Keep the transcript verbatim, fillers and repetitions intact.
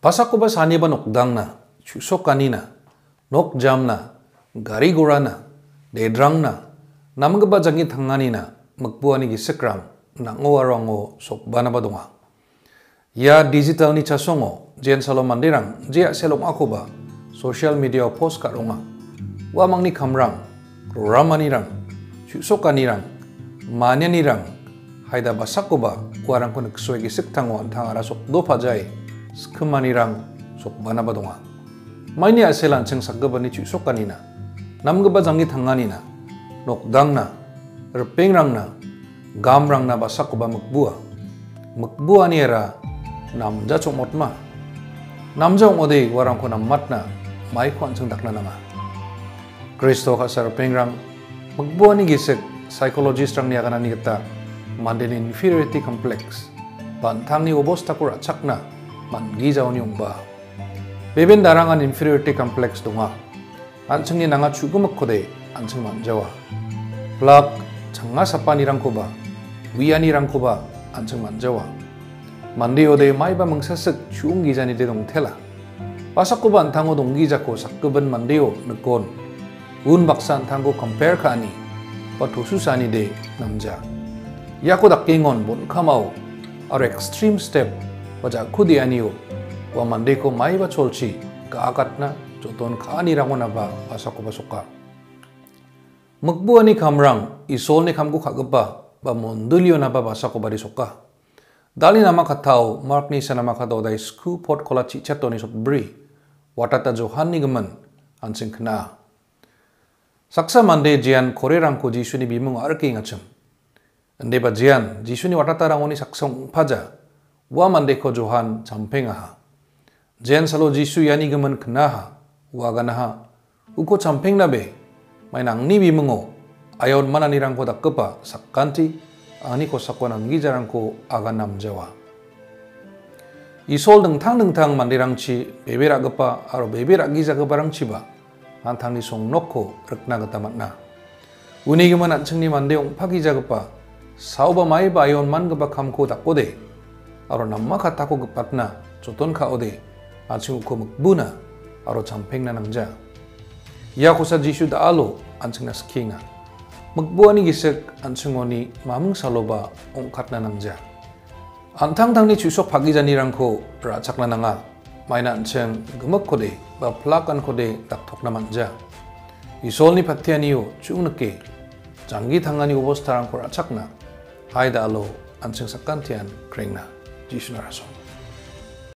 Pasak ko ba sani ba nokdang na, chusok kanina, nok jam na, gari gora na, dedrang na, namga ba jangi thangani na, magbuani gi sekrang, na ngowarongo sok bana ba donga. Ya digital ni chasongo, jen salo mandirang, jia selong ako ba, social media post ka ronga. Wamang ni kamrang, ramanirang, chusok kanirang, manyanirang, haida basak ko ba, warang ko nagsuwe gi sektango antang arasok do pajay, skmanirang sok bana ba donga. May ni aselan cheng sakgaba ni chusok kanina, namgaba jangi thanganina, nokdang na, rpengrang na, gamrang na basak ko ba magbua. Magbua ni era, namja chomot ma. Namja ode warang ko namat na, may ko anseng dakna nama. Kristo ka sa rpengrang, magbua ni gisik, psychologist rang niya kanan ni kita, mandin inferiority complex, bantang ni obos takura chakna, man gizaw niyong ba. Beben darangan inferiority complex donga. Anseng ni nanga chugumak ko de, anseng manjawa. Plak, changa sapanirang ko ba, wiyanirang ko ba, anseng manjawa. Mandi ode may ba mangsasag chuung gizani de dong tela. Pasak ko ba antango dong giza ko sakkuban mandiyo nagkon. Un baksa antango compare ka ani, patususani de namja. Yako dakingon bon kamao, our extreme step, wajah kudi aniyo, wa mandi ko may ba cholchi, kaakat na, joton kaanirango na ba, pasak ko ba suka. Magbuwa ni kamrang, isol ni kamko kagaba, ba mondulyo na ba basa ko ba di suka. Dali nama katao, mark ni sa nama katao day sku pot kola chichato ni sot bri, watata johan ni gaman, ansing kena. Saksa mande jian korerang ko jisu ni bimung arki ngacem. Ande ba jian, jisu ni watata rango ni saksong paja, wa mande ko johan champengaha. Jian salo jisu yani gaman kenaha, wa ganaha, uko champeng na be, may nang ni bimungo, ayaw mana nirang ko dakkepa sakkanti, ani ko sakwa nang gijarang ko agan namjawa. Isol dengtang dengtang mandirang chi, bebera gepa, aro bebera giza geparang chi ba, antang ni song noko rekna getamat na. Uni geman at ni mandeong pagiza gepa, sauba mai ba ayon man gepa kamko dakode, aro namma katako gepat na, coton ka ode, atsing ko magbuna, aro champeng na nangja. Ya ko sa jisu da alo, ansing na skinga. Magbuwa ni gisik, ansing ni mamang saloba, ongkat na nangja. Antang-tang ni chusok pagizanirang ko, rachak na nga, may na ansing gemak ko de, ba plakan ko de, taktok na manja. Isol ni patian niyo, chung nake, janggi tangan ni ubos tarang ko rachak na, hay da alo, ansing sakantian, kring na, jisu na rason.